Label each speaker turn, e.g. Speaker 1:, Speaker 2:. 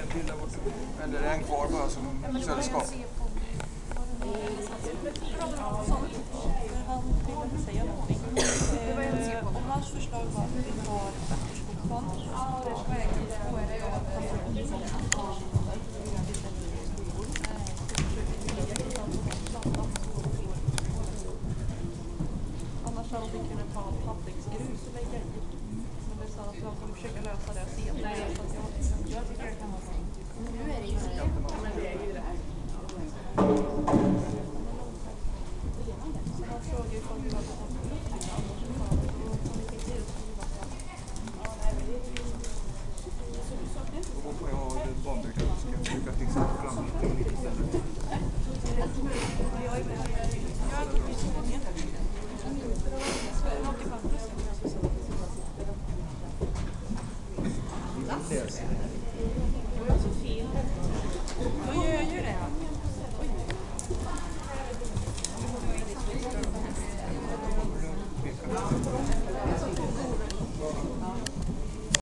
Speaker 1: till där borta. Eller är en kvar bara som sällskap?
Speaker 2: Om hans förslag var att vi har Vätterskogsfond. Annars hade vi kunnat ta pappersgrus och lägga i. Men det sa att jag får försöka lösa det senare. Jag tycker det kan vara bra. Nu är det ju men det är ju det här. Så man frågar ju folk vad de
Speaker 1: Då får jag ha barnbyggare och ska försöka fixa fram lite istället.
Speaker 2: Jag är